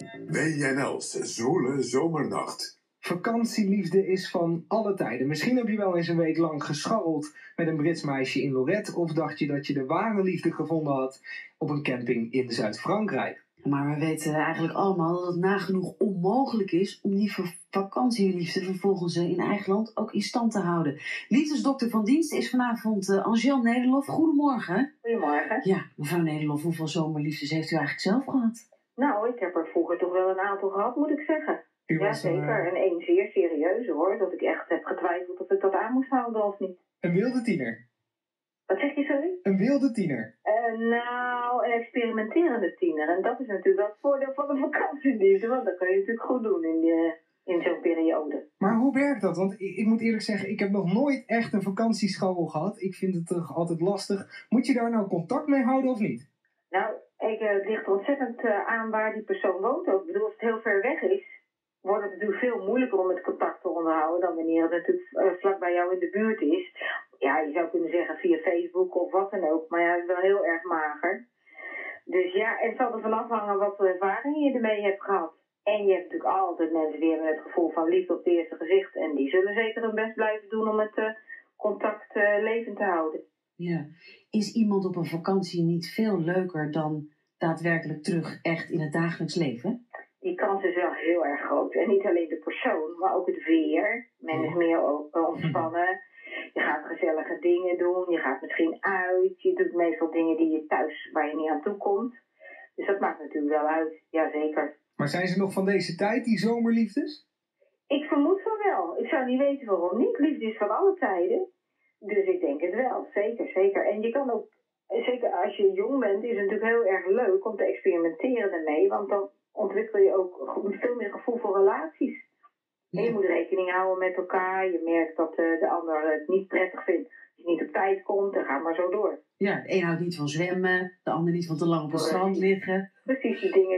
WNL's Zwoele Zomernacht. Vakantieliefde is van alle tijden. Misschien heb je wel eens een week lang gescharreld met een Brits meisje in Lorette. Of dacht je dat je de ware liefde gevonden had op een camping in Zuid-Frankrijk. Maar we weten eigenlijk allemaal dat het nagenoeg onmogelijk is om die vakantieliefde vervolgens in eigen land ook in stand te houden. Liefdesdokter van dienst is vanavond Angèle Nederlof. Goedemorgen. Goedemorgen. Ja, mevrouw Nederlof, hoeveel zomerliefdes heeft u eigenlijk zelf gehad? Nou, ik heb er vroeger toch wel een aantal gehad, moet ik zeggen. Ja, zeker. En één zeer serieuze hoor, dat ik echt heb getwijfeld of ik dat aan moest houden of niet. Een wilde tiener. Wat zeg je, sorry? Een wilde tiener. Nou, een experimenterende tiener. En dat is natuurlijk wel het voordeel van de vakantieliefde, want dat kan je natuurlijk goed doen in zo'n periode. Maar hoe werkt dat? Want ik moet eerlijk zeggen, ik heb nog nooit echt een vakantiescharrel gehad. Ik vind het toch altijd lastig. Moet je daar nou contact mee houden of niet? Nou, het ligt er ontzettend aan waar die persoon woont ook. Ik bedoel, als het heel ver weg is, wordt het natuurlijk veel moeilijker om het contact te onderhouden dan wanneer het natuurlijk vlak bij jou in de buurt is. Ja, je zou kunnen zeggen via Facebook of wat dan ook, maar ja, het is wel heel erg mager. Dus ja, het zal ervan afhangen wat voor ervaringen je ermee hebt gehad. En je hebt natuurlijk altijd mensen die hebben het gevoel van liefde op het eerste gezicht en die zullen zeker hun best blijven doen om het contact levend te houden. Ja. Is iemand op een vakantie niet veel leuker dan daadwerkelijk terug echt in het dagelijks leven? Die kans is wel heel erg groot. En niet alleen de persoon, maar ook het weer. Men is meer ontspannen. Je gaat gezellige dingen doen. Je gaat misschien uit. Je doet meestal dingen die je thuis waar je niet aan toe komt. Dus dat maakt natuurlijk wel uit. Jazeker. Maar zijn ze nog van deze tijd, die zomerliefdes? Ik vermoed van wel. Ik zou niet weten waarom niet. Liefde is van alle tijden. Dus ik denk het wel. Zeker, zeker. En je kan ook, zeker als je jong bent, is het natuurlijk heel erg leuk om te experimenteren ermee. Want dan ontwikkel je ook veel meer gevoel voor relaties. En je moet rekening houden met elkaar. Je merkt dat de ander het niet prettig vindt. Als je niet op tijd komt, dan ga maar zo door. Ja, de een houdt niet van zwemmen, de ander niet van te lang op het strand liggen. Precies, die dingen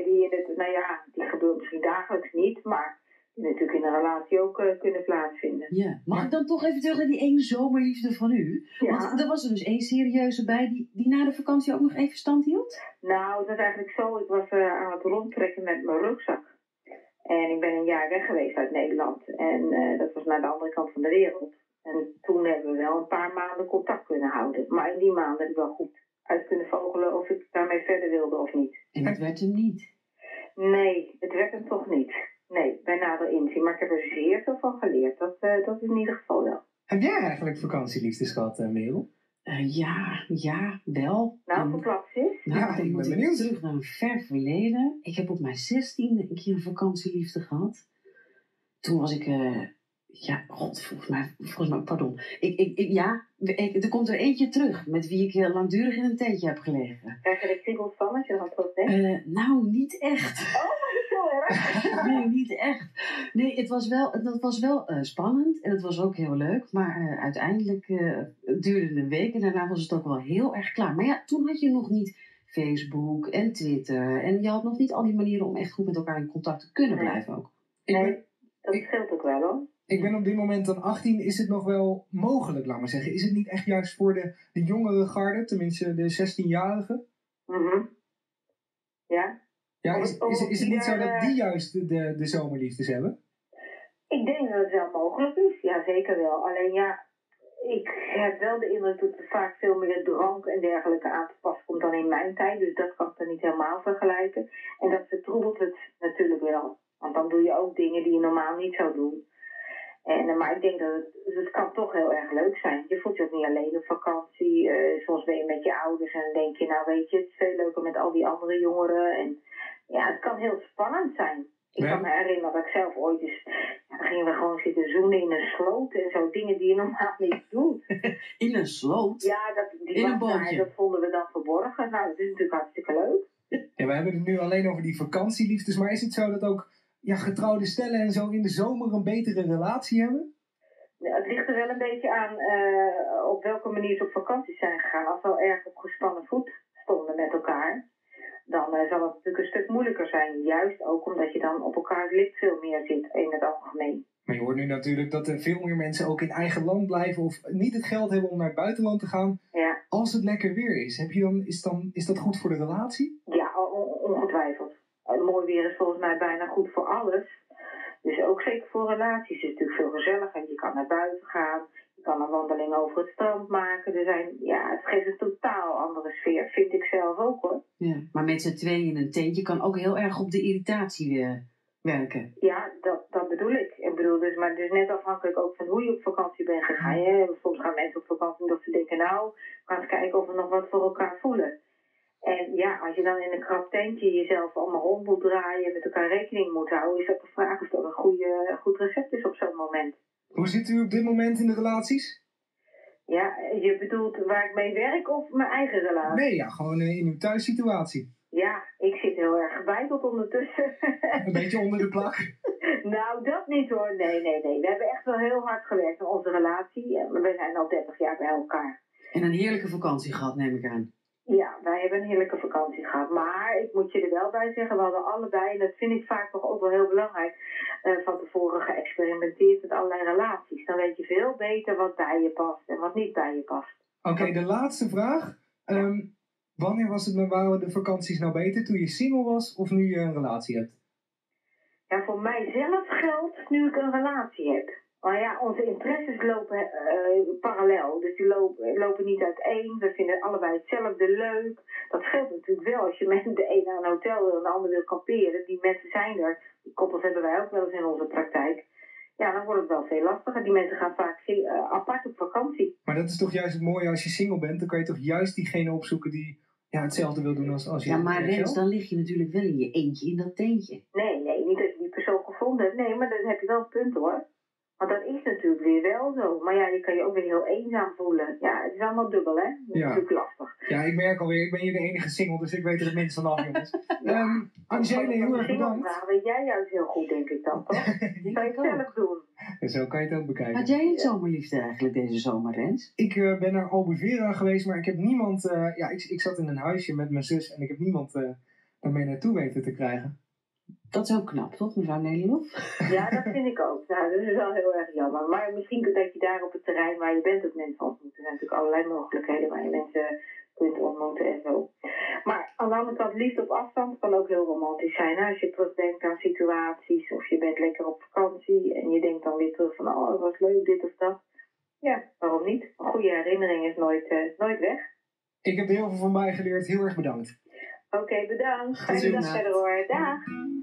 die gebeuren misschien dagelijks niet, maar die natuurlijk in een relatie ook kunnen plaatsvinden. Ja. Mag ik dan toch even terug naar die ene zomerliefde van u? Ja. Want er was er dus één serieuze bij die na de vakantie ook nog even stand hield? Nou, het was eigenlijk zo. Ik was aan het rondtrekken met mijn rugzak. En ik ben een jaar weg geweest uit Nederland. En dat was naar de andere kant van de wereld. En toen hebben we wel een paar maanden contact kunnen houden. Maar in die maanden heb ik wel goed uit kunnen vogelen of ik daarmee verder wilde of niet. En het werd hem niet? Nee, het werd hem toch niet. Nee, bij nader inzien. Maar ik heb er zeer veel van geleerd. Dat is in ieder geval wel. Heb jij eigenlijk vakantieliefdes gehad, Merel? Ja, wel. Nou, verklapt is. Nou, ik moet ben benieuwd. terug naar een ver verleden. Ik heb op mijn 16e een keer een vakantieliefde gehad. Toen was ik, volgens mij, pardon. Er komt er eentje terug met wie ik langdurig in een tentje heb gelegen. Krijg je er kriebels van als je dat terug denkt? Nou, niet echt. Oh, zo erg. Nee, niet echt. Nee, het was wel spannend en het was ook heel leuk. Maar uiteindelijk duurde het een week en daarna was het ook wel heel erg klaar. Maar ja, toen had je nog niet Facebook en Twitter. En je had nog niet al die manieren om echt goed met elkaar in contact te kunnen blijven ook. Dat scheelt ook wel hoor. Ik ben op dit moment dan 18. Is het nog wel mogelijk, laat maar zeggen? Is het niet echt juist voor de jongere garde, tenminste de 16-jarigen? Ja. Ja, is het niet zo dat die juist de zomerliefdes hebben? Ik denk dat het wel mogelijk is. Ja, zeker wel. Alleen ja, ik heb wel de indruk dat er vaak veel meer drank en dergelijke aan te pas komt dan in mijn tijd. Dus dat kan ik dan niet helemaal vergelijken. En dat vertroebelt het natuurlijk wel. Want dan doe je ook dingen die je normaal niet zou doen. Maar ik denk dat het kan toch heel erg leuk zijn. Je voelt je ook niet alleen op vakantie. Soms ben je met je ouders en dan denk je, nou weet je, het is veel leuker met al die andere jongeren. En ja, het kan heel spannend zijn. Ik kan me herinneren dat ik zelf ooit eens, dan gingen we gewoon zitten zoenen in een sloot en zo. Dingen die je normaal niet doet. In een sloot? Ja, dat vonden we dan verborgen. Nou, dat is natuurlijk hartstikke leuk. Ja, we hebben het nu alleen over die vakantieliefdes. Maar is het zo dat ook getrouwde stellen en zo in de zomer een betere relatie hebben? Ja, het ligt er wel een beetje aan op welke manier ze op vakantie zijn gegaan. Als we wel erg op gespannen voet stonden met elkaar, dan zal het natuurlijk een stuk moeilijker zijn. Juist ook omdat je dan op elkaars lip veel meer zit in het algemeen. Maar je hoort nu natuurlijk dat er veel meer mensen ook in eigen land blijven of niet het geld hebben om naar het buitenland te gaan. Ja. Als het lekker weer is, is dat goed voor de relatie? Ja, ongetwijfeld. mooi weer is volgens mij bijna goed voor alles. Dus ook zeker voor relaties is het natuurlijk veel gezelliger. Je kan naar buiten gaan, je kan een wandeling over het strand maken. Het geeft een totaal andere sfeer, vind ik zelf ook hoor. Ja, maar met z'n tweeën in een tentje kan ook heel erg op de irritatie werken. Ja, dat bedoel ik. Maar het is net afhankelijk ook van hoe je op vakantie bent gegaan. Hè? Soms gaan mensen op vakantie omdat ze denken, nou, we gaan eens kijken of we nog wat voor elkaar voelen. En ja, als je dan in een krap tentje jezelf allemaal rond moet draaien en met elkaar rekening moet houden, is dat de vraag of dat een goed recept is op zo'n moment. Hoe zit u op dit moment in de relaties? Ja, je bedoelt waar ik mee werk of mijn eigen relatie? Nee, ja, gewoon in uw thuissituatie. Ja, ik zit heel erg gebeiteld ondertussen. Een beetje onder de plak. Nou, dat niet hoor. Nee. We hebben echt wel heel hard gewerkt aan onze relatie. We zijn al 30 jaar bij elkaar. En een heerlijke vakantie gehad, neem ik aan. Ja, wij hebben een heerlijke vakantie gehad. Maar ik moet je er wel bij zeggen, we hadden allebei, en dat vind ik vaak toch ook wel heel belangrijk, van tevoren geëxperimenteerd met allerlei relaties. Dan weet je veel beter wat bij je past en wat niet bij je past. Oké, de laatste vraag. Wanneer waren de vakanties nou beter? Toen je single was of nu je een relatie hebt? Ja, voor mijzelf geldt nu ik een relatie heb. Maar ja, onze interesses lopen parallel. Dus die lopen niet uiteen. We vinden allebei hetzelfde leuk. Dat geldt natuurlijk wel als je met de een naar een hotel wil en de ander wil kamperen. Die mensen zijn er. Die koppels hebben wij ook wel eens in onze praktijk. Ja, dan wordt het wel veel lastiger. Die mensen gaan vaak apart op vakantie. Maar dat is toch juist het mooie als je single bent. Dan kan je toch juist diegene opzoeken die hetzelfde wil doen als je. Ja, maar Rens, dan lig je natuurlijk wel in je eentje in dat tentje. Nee, niet als je die persoon gevonden hebt. Nee, maar dan heb je wel een punt hoor. Want dat is natuurlijk weer wel zo. Maar ja, je kan je ook weer heel eenzaam voelen. Ja, het is allemaal dubbel, hè? Dat is natuurlijk lastig. Ja, ik merk alweer, ik ben hier de enige single, dus ik weet er het minst van af, jongens. Angele, heel erg bedankt. Weet jij juist heel goed, denk ik dan, toch? Kan je het zelf doen. En zo kan je het ook bekijken. Had jij een zomerliefde eigenlijk deze zomer, Rens? Ik ben naar Albufeira geweest, maar ik heb niemand... ik zat in een huisje met mijn zus en ik heb niemand daarmee naartoe weten te krijgen. Dat is ook knap, toch, mevrouw Nederlof? Ja, dat vind ik ook. Nou, dat is wel heel erg jammer. Maar misschien dat je daar op het terrein waar je bent ook mensen ontmoet. Er zijn natuurlijk allerlei mogelijkheden waar je mensen kunt ontmoeten en zo. Maar aan de andere kant, liefde op afstand kan ook heel romantisch zijn. Als je terugdenkt aan situaties of je bent lekker op vakantie en je denkt dan weer terug van, oh, dat was leuk, dit of dat. Ja, waarom niet? Een goede herinnering is nooit weg. Ik heb er heel veel van mij geleerd. Heel erg bedankt. Oké, bedankt. Fijne dag verder hoor. Dag.